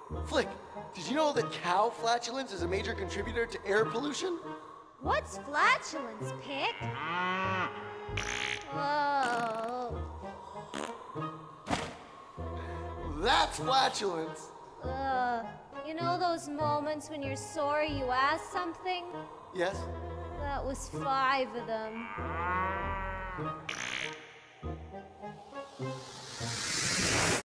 Flick, did you know that cow flatulence is a major contributor to air pollution? What's flatulence, Pick? Oh. That's flatulence. You know those moments when you're sorry you asked something? Yes? That was 5 of them.